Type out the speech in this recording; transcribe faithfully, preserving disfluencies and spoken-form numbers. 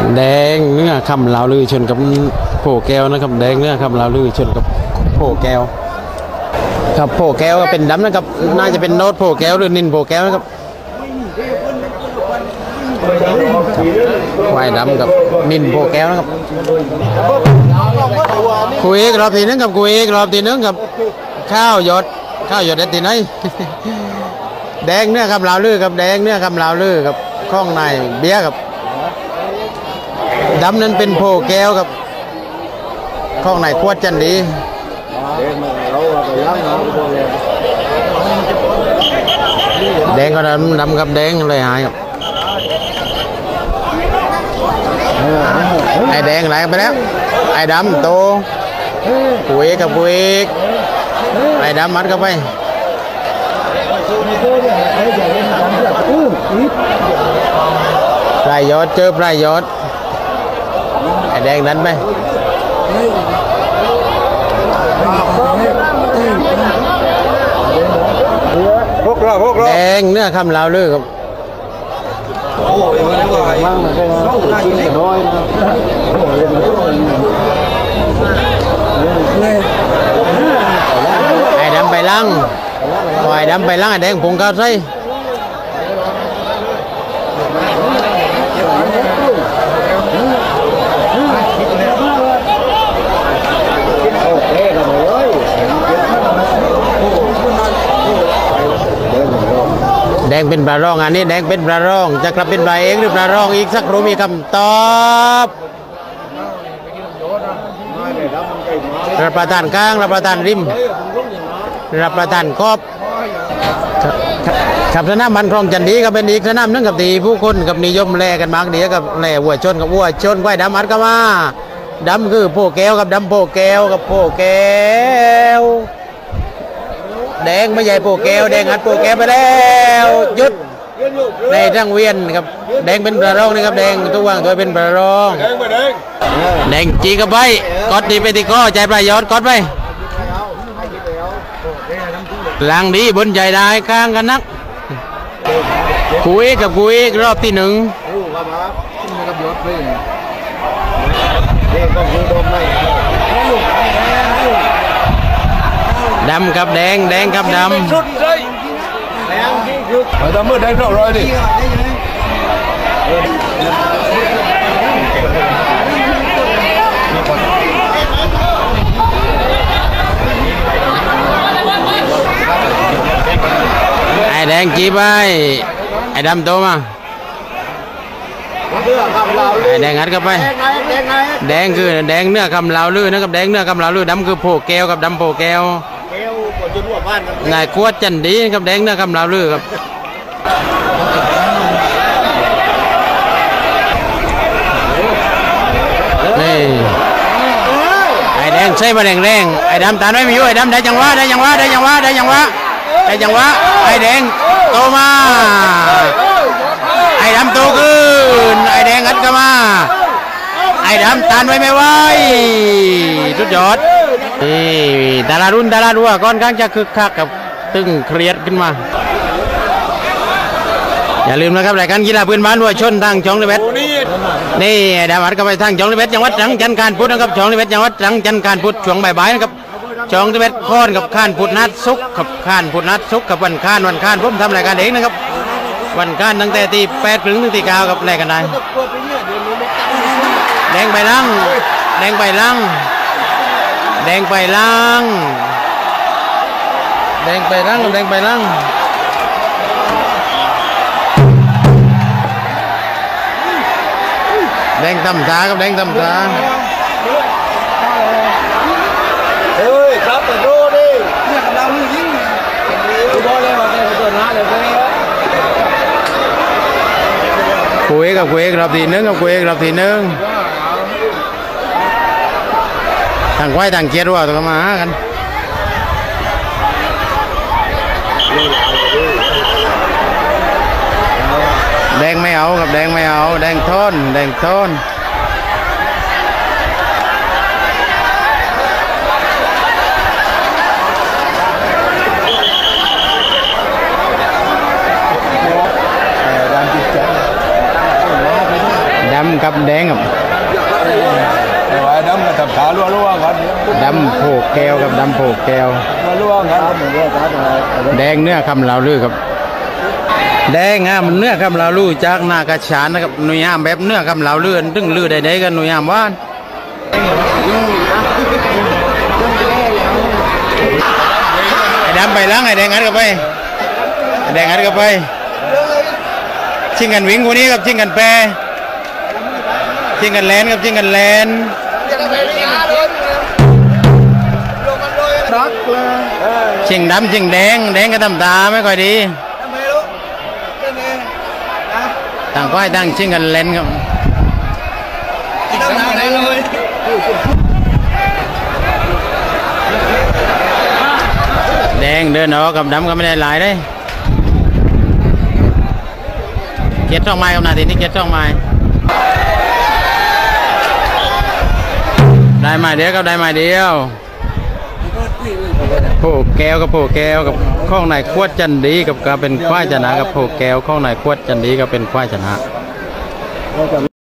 แดงเนื้อคำลาวลือชนกับโผแก้วนะครับแดงเนื้อคำลาวลือชนกับโผแก้วครับโผแก้วก็เป็นดำนะครับน่าจะเป็นโน้ตโผแก้วหรือนินโผแก้วนะครับควายดำกับนินโผแก้วนะครับคุยรอบทีนึงกับคุยรอบทีนึงกับข้าวหยดข้าวหยดเด็ดทีไหนแดงเนื้อคำลาวลือกับแดงเนื้อคำลาวลือกับข้องในเบี้ยกับดำนั้นเป็นโผแก้วกับข้องในขวดจันดีแดงก็ดำดำกับแดงเลยหายครับไอ้แดงไหลไปแล้วไอ้ดำโตปุยกับปุยไอ้ดำมัดเข้าไปปลายยอดเจอปลายยอดไอ้แดงนั้นไหมพวกเราพวกเราแดงเนื้อคำลาวลือครับไอ้ดำไปลังไอ้ดำไปลังไอ้แดงผงกาไซแดงเป็นปลาร่องอันนี้แดงเป็นปลาร่องจะกลับเป็นปลาเองหรือปลาร่องอีกสักครู่มีคำตอบรับประทานก้างรับประทานริมรับประทานครอบขับสนามมันคลองจันดีก็เป็นอีกสนามนึงกับตีผู้คนกับนิยมแลกันมากเดียวกับแลวัวชนกับวัวชนควายดำอัดก็มาดำคือโพแก้วกับดำโพแก้วกับโพแก้วแดงไม่ใหญ่โปแก้วแดงอัดโปแก้วไปแล้วหยุดในทั้งเวียนครับแดงเป็นปลาร้องนะครับแดงตัวว่างตัวเป็นปลาร้องแดงจีกับใบกดดีไปที่ก้อใจปลายยอดกดไปหลังดีบนใจได้ข้างกันนักคุยกับคุยรอบที่หนึ่งดำกับแดงแดงกับดำสุดเลยแดงที่สุดเราทำเมื่อแดงเราร้อยดิไอ้แดงจีบไปไอ้ดำโตมาไอ้แดงงัดเข้าไปแดงคือแดงเนื้อคำลาวลือนะครับแดงเนื้อคำลาวลือดำคือโผแก้วกับดำโผแก้วนายขวดจันดีครับแดงเนื้อคำลาวลือครับนี่ไอ้แดงใช่มาแดงแรงไอ้ดำตาไม่มีอยู่ไอ้ดำได้จังหวะได้จังหวะได้จังหวะได้จังหวะได้จังหวะไอ้แดงโตมาไอ้ดำโตขึ้นไอ้แดงอัดเข้ามาไอ้ดำตานไว้ไม่ไหวสุดยอดนี่ดารารุ่นดาราดัวก้อนข้างจะคึกคักกับตึงเครียดขึ้นมาอย่าลืมนะครับรายการกีฬาพื้นบ้านวัวชนทางช่องลิเวตนี่ดาวัดก็ไปทางช่องลิเวตจังหวัดตรังจันทร์การพุทธนะครับช่องลิเวตจังหวัดตรังจันทร์การพุทธช่วงบ่ายๆนะครับช่องลิเวตค้อนกับข้านพุทธนัดซุกกับข้านพุทธนัดซุกกับวันข้านวันข้านผมทำรายการเองนะครับวันข้านตั้งแต่ตีแปดถึงตีเก้ากับรายการใดแดงไปลังแดงไปลังแดงไปลังแดงไปลังแดงไปลังแดงตำตากับแดงตำตาเฮ้ยครับแต่โดดิเนี่ยกำลังยิงดูบอลเลยมาเป็นตัวน้าเลยคุยกับคุยรอบทีนึงกับคุยรอบทีนึงทางควายทางเกียร์ว่าตัวมากันแดงไม่เอากับแดงไม่เอาแดงทนแดงทนกับแดงครับแต่ว่าดำกับตับขาล้วนๆกันดำโผกแก้วกับดำโผกแก้วล้วนๆกันแดงเนื้อคำลาวลือครับแดงฮะมันเนื้อคำลาวลือจากนากระชานนะครับหนุ่ยยามแบบเนื้อคำลาวลือตึงลือใดๆกันหนุ่ยยามว่านไอ้ดำไปล้างไอ้แดงงัดกันไปไอ้แดงงัดกันไปชิงกันวิ่งคนนี้กับชิงกันแปรชิงกันแลนกับชิงกันแลนชิงดำชิงแดงแดงก็ทำตาไม่ค่อยดีต่างก็ให้ต่างชิงกันแลนครับแดงเดินออกกับดำก็ไม่ได้หลายได้เกียรติช่องไม้กับนาทีนี้เกียรติช่องไม้ได้ไม้เดียวกับได้ไม้เดียวโผแก้วกับโผแก้วกับข้องในควดจันดีกับก็เป็นควายชนะกับโผแก้วข้องในควดจันดีก็เป็นควายชนะ